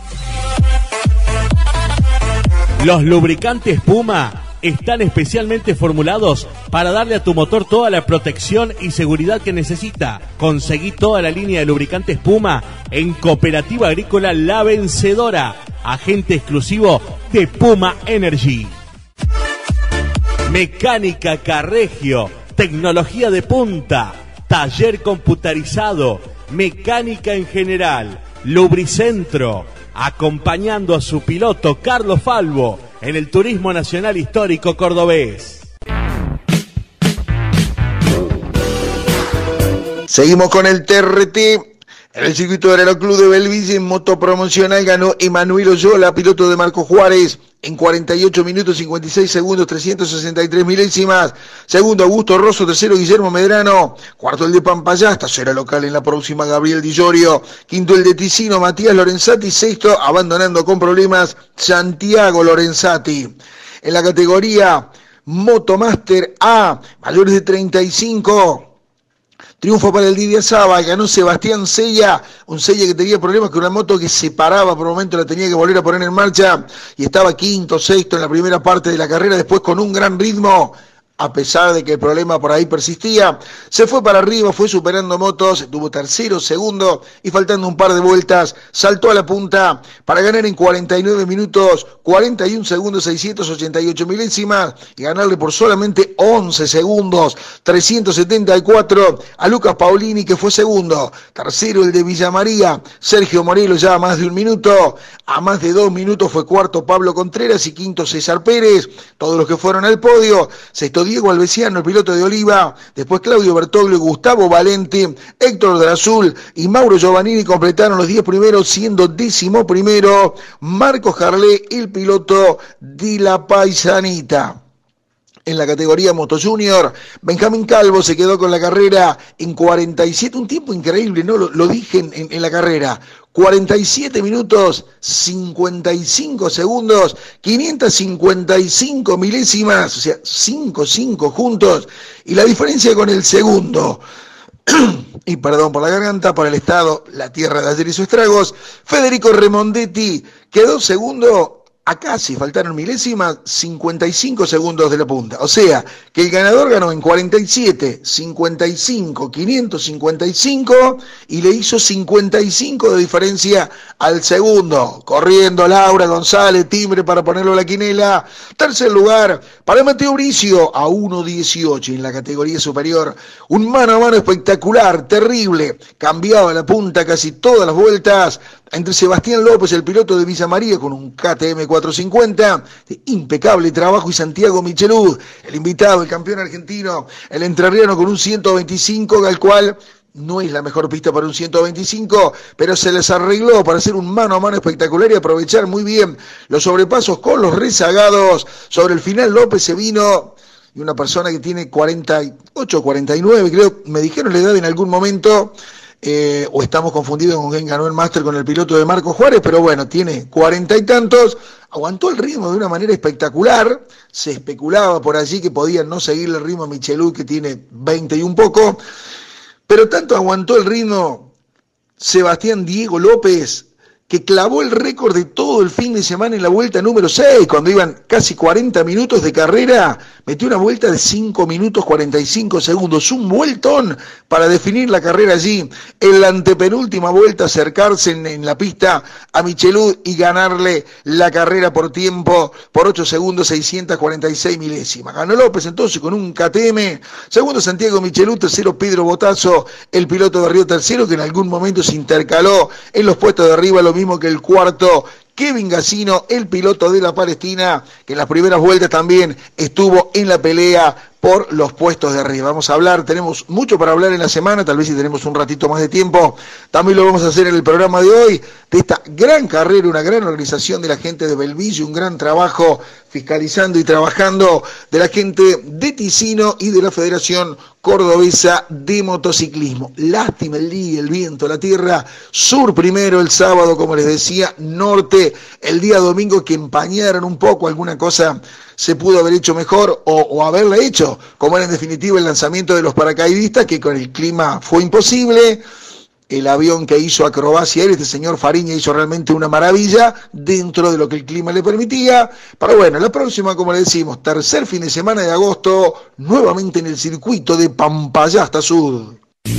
Los lubricantes Puma están especialmente formulados para darle a tu motor toda la protección y seguridad que necesita. Conseguí toda la línea de lubricantes Puma en Cooperativa Agrícola La Vencedora, agente exclusivo de Puma Energy. Mecánica Carregio, tecnología de punta, taller computarizado, mecánica en general, Lubricentro, acompañando a su piloto Carlos Falvo en el Turismo Nacional Histórico Cordobés. Seguimos con el T R T. En el circuito del Aeroclub de Belville, en moto promocional, ganó Emanuel Oyola, piloto de Marco Juárez, en cuarenta y ocho minutos, cincuenta y seis segundos, trescientos sesenta y tres milésimas. Segundo, Augusto Rosso. Tercero, Guillermo Medrano. Cuarto, el de Pampayá, tercera local en la próxima, Gabriel Di Llorio. Quinto, el de Ticino, Matías Lorenzati. Sexto, abandonando con problemas, Santiago Lorenzati. En la categoría Motomaster A, mayores de treinta y cinco, triunfo para el Didia Saba, ganó Sebastián Sella, un Sella que tenía problemas con una moto que se paraba por un momento, la tenía que volver a poner en marcha, y estaba quinto, sexto en la primera parte de la carrera, después con un gran ritmo, a pesar de que el problema por ahí persistía, se fue para arriba, fue superando motos, tuvo tercero, segundo, y faltando un par de vueltas, saltó a la punta para ganar en cuarenta y nueve minutos, cuarenta y un segundos, seiscientos ochenta y ocho milésimas, y ganarle por solamente once segundos, trescientos setenta y cuatro, a Lucas Paulini, que fue segundo. Tercero, el de Villa María, Sergio Morelos, ya a más de un minuto, a más de dos minutos fue cuarto Pablo Contreras, y quinto César Pérez, todos los que fueron al podio. Sexto, Diego Alvesiano, el piloto de Oliva, después Claudio Bertoglio, Gustavo Valente, Héctor del Azul y Mauro Giovannini completaron los diez primeros, siendo décimo primero Marcos Jarlé, el piloto de la Paisanita. En la categoría Moto Junior, Benjamín Calvo se quedó con la carrera en cuarenta y siete, un tiempo increíble, ¿no? Lo, lo dije en, en, en la carrera, cuarenta y siete minutos, cincuenta y cinco segundos, quinientas cincuenta y cinco milésimas, o sea, cinco, cinco juntos, y la diferencia con el segundo, y perdón por la garganta, para el estado, la tierra de ayer hizo estragos, Federico Remondetti quedó segundo. A casi faltaron milésimas, cincuenta y cinco segundos de la punta. O sea, que el ganador ganó en cuarenta y siete, cincuenta y cinco, quinientos cincuenta y cinco y le hizo cincuenta y cinco de diferencia al segundo. Corriendo Laura González, timbre para ponerlo a la quinela. Tercer lugar para Mateo Bricio a uno dieciocho en la categoría superior. Un mano a mano espectacular, terrible. Cambiaba la punta casi todas las vueltas entre Sebastián López, el piloto de Villa María, con un K T M cuatrocientos cincuenta, de impecable trabajo, y Santiago Michelud, el invitado, el campeón argentino, el entrerriano, con un ciento veinticinco, al cual no es la mejor pista para un ciento veinticinco, pero se les arregló para hacer un mano a mano espectacular y aprovechar muy bien los sobrepasos con los rezagados. Sobre el final López se vino, y una persona que tiene cuarenta y ocho, cuarenta y nueve, creo, me dijeron la edad en algún momento, Eh, o estamos confundidos con quien ganó el máster con el piloto de Marco Juárez, pero bueno, tiene cuarenta y tantos, aguantó el ritmo de una manera espectacular, se especulaba por allí que podían no seguirle el ritmo a Michelud, que tiene veinte y un poco, pero tanto aguantó el ritmo Sebastián Diego López, que clavó el récord de todo el fin de semana en la vuelta número seis, cuando iban casi cuarenta minutos de carrera, metió una vuelta de cinco minutos cuarenta y cinco segundos, un vueltón para definir la carrera allí, en la antepenúltima vuelta, acercarse en, en la pista a Michelud y ganarle la carrera por tiempo, por ocho segundos, seiscientos cuarenta y seis milésimas. Ganó López entonces con un K T M, segundo Santiago Michelud, tercero Pedro Botazo, el piloto de Río Tercero, que en algún momento se intercaló en los puestos de arriba, lo mismo que el cuarto Kevin Gassino, el piloto de la Palestina, que en las primeras vueltas también estuvo en la pelea por los puestos de arriba. Vamos a hablar, tenemos mucho para hablar en la semana, tal vez si tenemos un ratito más de tiempo, también lo vamos a hacer en el programa de hoy, de esta gran carrera, una gran organización de la gente de Belvillo, un gran trabajo fiscalizando y trabajando de la gente de Ticino y de la Federación Cordobesa de Motociclismo. Lástima el día, el viento, la tierra, sur primero el sábado, como les decía, norte el día domingo, que empañaron un poco, alguna cosa se pudo haber hecho mejor o, o haberla hecho, como era en definitiva el lanzamiento de los paracaidistas, que con el clima fue imposible. El avión que hizo acrobacia, este señor Fariña, hizo realmente una maravilla dentro de lo que el clima le permitía. Pero bueno, la próxima, como le decimos, tercer fin de semana de agosto, nuevamente en el circuito de Pampayasta Sud.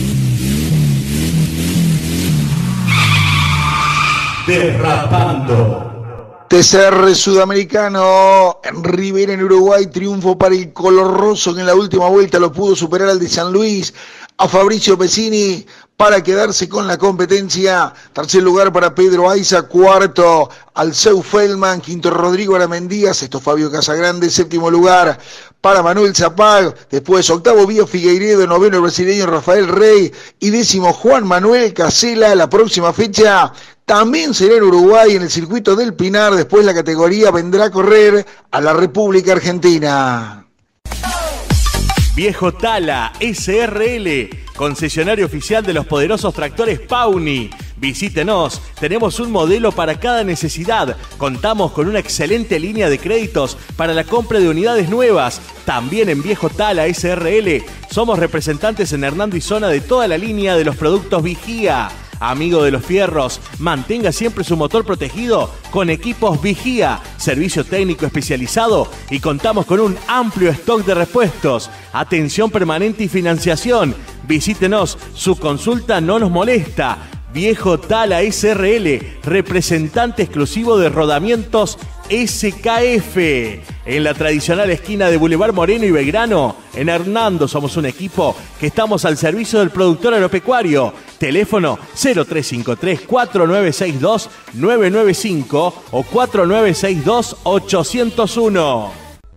Derrapando. T C R Sudamericano en Rivera, en Uruguay, triunfo para el color roso, que en la última vuelta lo pudo superar al de San Luis, a Fabricio Pesini, para quedarse con la competencia. Tercer lugar para Pedro Aiza, cuarto Alceu Feldman, quinto Rodrigo Aramendía, sexto Fabio Casagrande, séptimo lugar para Manuel Zapag, después octavo Bío Figueiredo, noveno el brasileño Rafael Rey y décimo Juan Manuel Casela. La próxima fecha también será en Uruguay, en el circuito del Pinar. Después la categoría vendrá a correr a la República Argentina. Viejo Tala S R L, concesionario oficial de los poderosos tractores Pauni. Visítenos, tenemos un modelo para cada necesidad. Contamos con una excelente línea de créditos para la compra de unidades nuevas. También en Viejo Tala S R L somos representantes en Hernando y Zona de toda la línea de los productos Vigía. Amigo de los fierros, mantenga siempre su motor protegido con equipos Vigía, servicio técnico especializado, y contamos con un amplio stock de repuestos, atención permanente y financiación. Visítenos, su consulta no nos molesta. Viejo Tala S R L, representante exclusivo de Rodamientos S K F. En la tradicional esquina de Boulevard Moreno y Belgrano, en Hernando, somos un equipo que estamos al servicio del productor agropecuario. Teléfono cero tres cinco tres, cuatro nueve seis dos, nueve nueve cinco o cuatro nueve seis dos, ocho cero uno.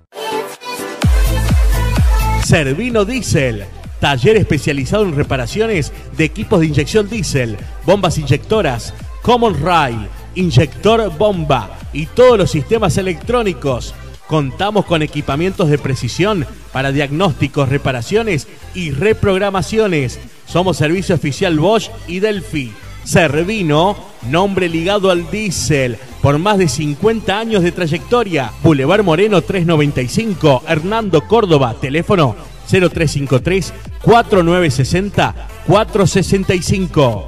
Servino Diesel, taller especializado en reparaciones de equipos de inyección diésel, bombas inyectoras, Common Rail, inyector bomba y todos los sistemas electrónicos. Contamos con equipamientos de precisión para diagnósticos, reparaciones y reprogramaciones. Somos servicio oficial Bosch y Delphi. Cervino, nombre ligado al diésel, por más de cincuenta años de trayectoria. Boulevard Moreno trescientos noventa y cinco, Hernando Córdoba, teléfono cero tres cinco tres, cuatro nueve seis cero, cuatro seis cinco.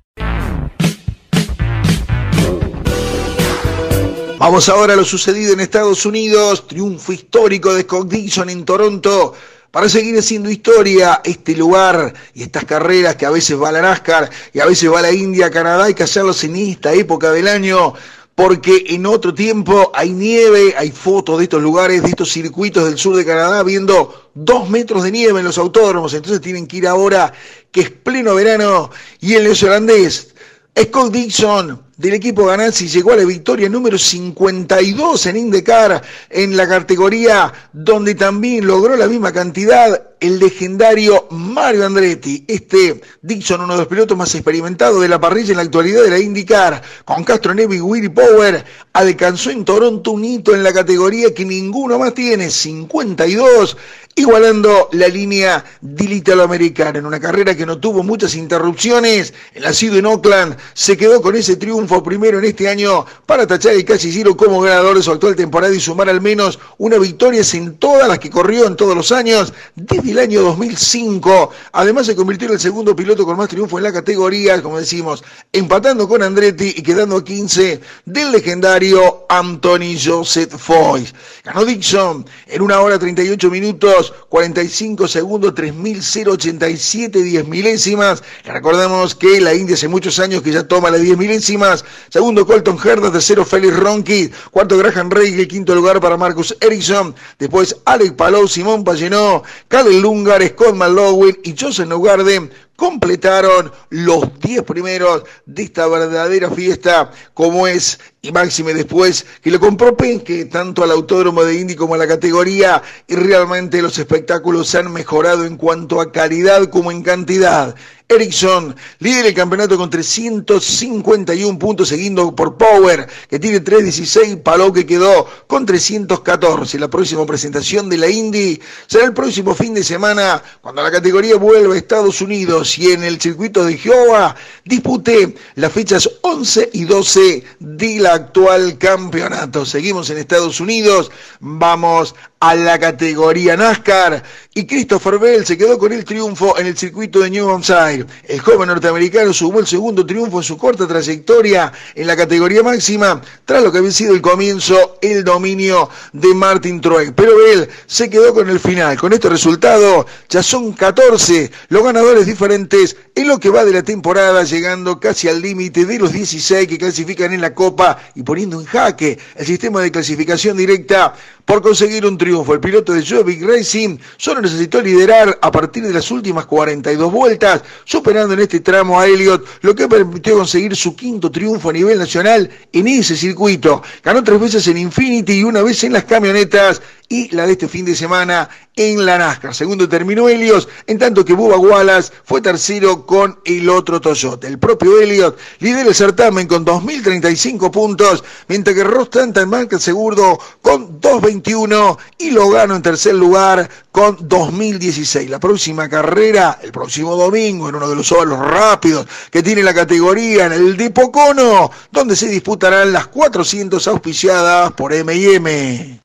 Vamos ahora a lo sucedido en Estados Unidos. Triunfo histórico de Scott Dixon en Toronto para seguir haciendo historia. Este lugar y estas carreras que a veces va a la NASCAR y a veces va a la India, Canadá, hay que hacerlos en esta época del año, porque en otro tiempo hay nieve, hay fotos de estos lugares, de estos circuitos del sur de Canadá, viendo dos metros de nieve en los autódromos. Entonces tienen que ir ahora, que es pleno verano, y el neozelandés Scott Dixon del equipo Ganassi llegó a la victoria número cincuenta y dos en IndyCar, en la categoría donde también logró la misma cantidad el legendario Mario Andretti. Este Dixon, uno de los pilotos más experimentados de la parrilla en la actualidad de la IndyCar, con Castroneves y Willie Power, alcanzó en Toronto un hito en la categoría que ninguno más tiene, cincuenta y dos, igualando la línea del italoamericano. En una carrera que no tuvo muchas interrupciones, el nacido en Oakland se quedó con ese triunfo primero en este año para tachar el casillero como ganador de su actual temporada y sumar al menos una victoria en todas las que corrió en todos los años desde el año dos mil cinco. Además se convirtió en el segundo piloto con más triunfo en la categoría, como decimos, empatando con Andretti y quedando a quince del legendario Anthony Joseph Foyt. Ganó Dixon en una hora treinta y ocho minutos, cuarenta y cinco segundos, tres mil ochenta y siete diez milésimas. Recordemos que la India hace muchos años que ya toma las diez milésimas. Segundo Colton Herta, tercero Félix Ronchi, cuarto Graham Rahal, quinto lugar para Marcus Ericsson, después Alec Palou, Simón Pagenaud, Cale Lungar, Scott McLaughlin y Joseph Newgarden completaron los diez primeros de esta verdadera fiesta, como es, y máxime después que lo compró Penske, tanto al autódromo de Indy como a la categoría, y realmente los espectáculos han mejorado en cuanto a calidad como en cantidad. Ericsson lidera el campeonato con trescientos cincuenta y uno puntos, seguido por Power, que tiene trescientos dieciséis, Palou, que quedó con trescientos catorce. La próxima presentación de la Indy será el próximo fin de semana, cuando la categoría vuelva a Estados Unidos y en el circuito de Iowa dispute las fechas once y doce del actual campeonato. Seguimos en Estados Unidos, vamos a la categoría NASCAR, y Christopher Bell se quedó con el triunfo en el circuito de New Hampshire. El joven norteamericano sumó el segundo triunfo en su corta trayectoria en la categoría máxima, tras lo que había sido el comienzo, el dominio de Martin Truex. Pero Bell se quedó con el final. Con este resultado ya son catorce los ganadores diferentes en lo que va de la temporada, llegando casi al límite de los dieciséis que clasifican en la Copa y poniendo en jaque el sistema de clasificación directa por conseguir un triunfo. El piloto de Jovic Racing solo necesitó liderar a partir de las últimas cuarenta y dos vueltas, superando en este tramo a Elliott, lo que permitió conseguir su quinto triunfo a nivel nacional en ese circuito. Ganó tres veces en Infinity y una vez en las camionetas, y la de este fin de semana en la NASCAR. Segundo terminó Elliott, en tanto que Bubba Wallace fue tercero con el otro Toyota. El propio Elliott lidera el certamen con dos mil treinta y cinco puntos, mientras que Ross Tantan marca el segundo con dos veintiuno y Logano en tercer lugar con dos mil dieciséis. La próxima carrera, el próximo domingo, en uno de los óvalos rápidos que tiene la categoría, en el de Pocono, donde se disputarán las cuatrocientas auspiciadas por eme y eme.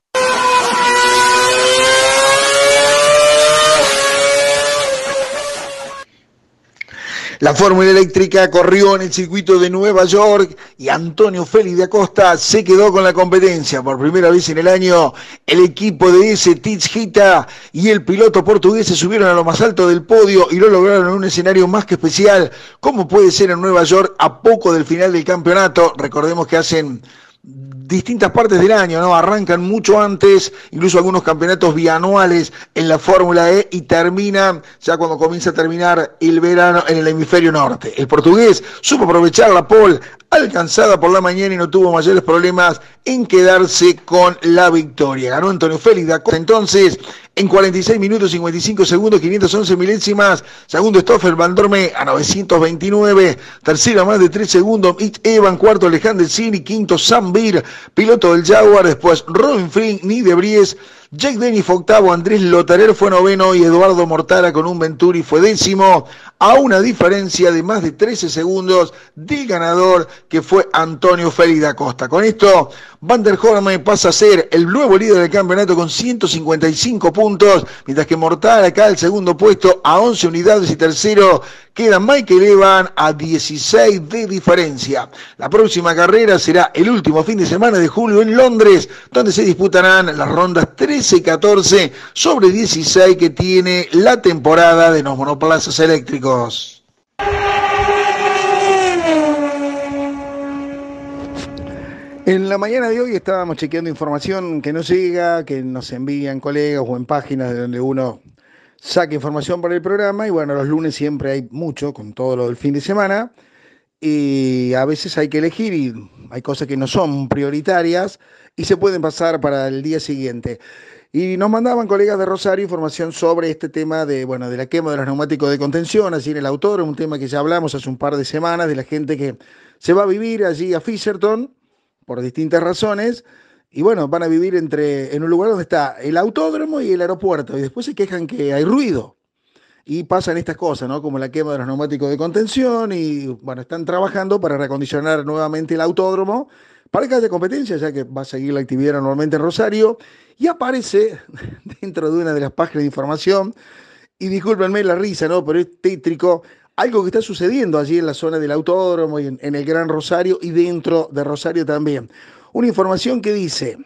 La Fórmula Eléctrica corrió en el circuito de Nueva York y Antonio Félix de Acosta se quedó con la competencia. Por primera vez en el año, el equipo de ese Tizgita y el piloto portugués se subieron a lo más alto del podio y lo lograron en un escenario más que especial, como puede ser en Nueva York a poco del final del campeonato. Recordemos que hacen distintas partes del año, ¿no? Arrancan mucho antes, incluso algunos campeonatos bianuales en la Fórmula E, y terminan ya cuando comienza a terminar el verano en el hemisferio norte. El portugués supo aprovechar la pole alcanzada por la mañana y no tuvo mayores problemas en quedarse con la victoria. Ganó Antonio Félix de Acosta entonces En cuarenta y seis minutos cincuenta y cinco segundos, quinientos once milésimas. Segundo, Stoffel Van Dorme a novecientos veintinueve. Tercero, a más de tres segundos, Mitch Evan. Cuarto, Alejandro Cini. Quinto, Sam Beer, piloto del Jaguar. Después, Robin Frink, Nick de Vries. Jack Dennis fue octavo, Andrés Lotarer fue noveno y Eduardo Mortara con un Venturi fue décimo, a una diferencia de más de trece segundos del ganador, que fue Antonio Félix da Costa. Con esto, Van der Horme pasa a ser el nuevo líder del campeonato con ciento cincuenta y cinco puntos, mientras que Mortara cae al segundo puesto a once unidades y tercero queda Michael Evan a dieciséis de diferencia. La próxima carrera será el último fin de semana de julio en Londres, donde se disputarán las rondas trece y catorce sobre dieciséis que tiene la temporada de los monoplazas eléctricos. En la mañana de hoy estábamos chequeando información que nos llega, que nos envían colegas o en páginas de donde uno saca información para el programa, y bueno, los lunes siempre hay mucho con todo lo del fin de semana y a veces hay que elegir y hay cosas que no son prioritarias y se pueden pasar para el día siguiente. Y nos mandaban colegas de Rosario información sobre este tema de, bueno, de la quema de los neumáticos de contención allí en el autódromo, un tema que ya hablamos hace un par de semanas, de la gente que se va a vivir allí a Fisherton por distintas razones. Y bueno, van a vivir entre, en un lugar donde está el autódromo y el aeropuerto, y después se quejan que hay ruido. Y pasan estas cosas, ¿no? Como la quema de los neumáticos de contención, y bueno, están trabajando para reacondicionar nuevamente el autódromo, para que haya competencia, ya que va a seguir la actividad normalmente en Rosario. Y aparece dentro de una de las páginas de información, y discúlpenme la risa, ¿no? Pero es tétrico, algo que está sucediendo allí en la zona del autódromo y en, en el Gran Rosario y dentro de Rosario también. Una información que dice,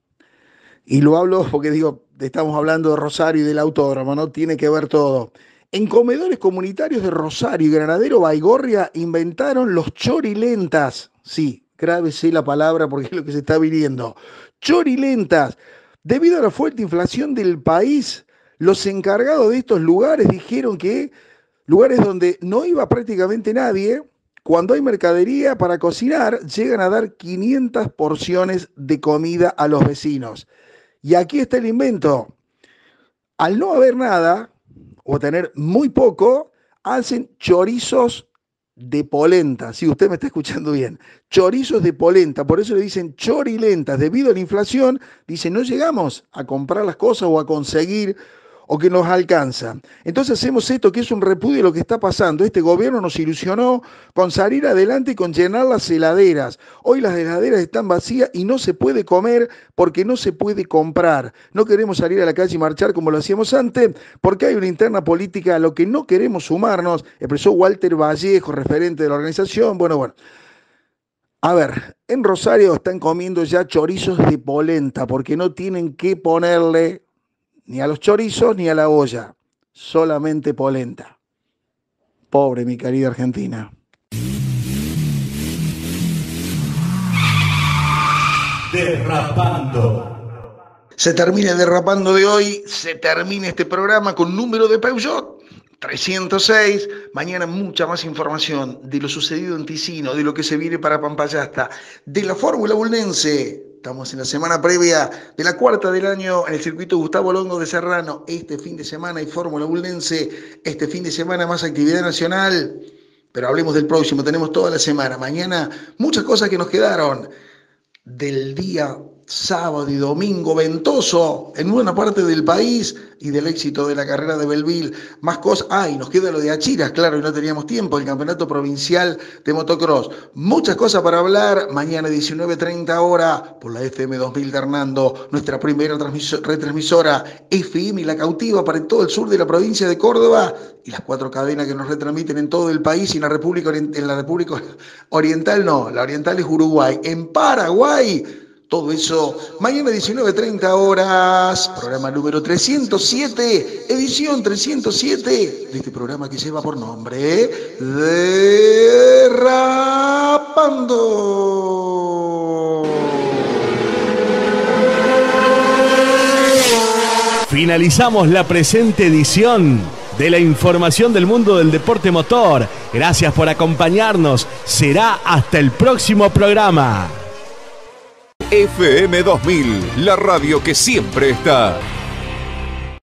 y lo hablo porque digo, estamos hablando de Rosario y del autódromo, ¿no? Tiene que ver todo. En comedores comunitarios de Rosario y Granadero Baigorria inventaron los chorilentas. Sí, grábese la palabra porque es lo que se está viniendo. Chorilentas. Debido a la fuerte inflación del país, los encargados de estos lugares dijeron que lugares donde no iba prácticamente nadie, cuando hay mercadería para cocinar, llegan a dar quinientas porciones de comida a los vecinos. Y aquí está el invento. Al no haber nada, o tener muy poco, hacen chorizos de polenta. Si sí, usted me está escuchando bien. Chorizos de polenta. Por eso le dicen chorilentas. Debido a la inflación, dicen, no llegamos a comprar las cosas o a conseguir o que nos alcanza. Entonces hacemos esto, que es un repudio de lo que está pasando. Este gobierno nos ilusionó con salir adelante y con llenar las heladeras. Hoy las heladeras están vacías y no se puede comer porque no se puede comprar. No queremos salir a la calle y marchar como lo hacíamos antes porque hay una interna política a lo que no queremos sumarnos, expresó Walter Vallejo, referente de la organización. Bueno, bueno. A ver, en Rosario están comiendo ya chorizos de polenta porque no tienen que ponerle ni a los chorizos ni a la olla, solamente polenta. Pobre mi querida Argentina. Derrapando. Se termina el Derrapando de hoy, se termina este programa con número de Peugeot trescientos seis. Mañana mucha más información de lo sucedido en Ticino, de lo que se viene para Pampayasta, de la Fórmula Bulnense. Estamos en la semana previa de la cuarta del año en el circuito Gustavo Longo de Serrano. Este fin de semana hay Fórmula Bulnense, este fin de semana más actividad nacional. Pero hablemos del próximo, tenemos toda la semana. Mañana muchas cosas que nos quedaron del día sábado y domingo ventoso en buena parte del país y del éxito de la carrera de Belleville. Más cosas. Ah, y nos queda lo de Achiras, claro, y no teníamos tiempo, el campeonato provincial de motocross. Muchas cosas para hablar. Mañana diecinueve treinta horas por la F M dos mil de Hernando, nuestra primera retransmisora F M y La Cautiva para todo el sur de la provincia de Córdoba y las cuatro cadenas que nos retransmiten en todo el país y en la República, en la República Oriental, no, la Oriental es Uruguay. En Paraguay, todo eso, mañana diecinueve treinta horas, programa número trescientos siete, edición trescientos siete, de este programa que lleva por nombre Derrapando. Finalizamos la presente edición de la información del mundo del deporte motor. Gracias por acompañarnos. Será hasta el próximo programa. F M dos mil, la radio que siempre está.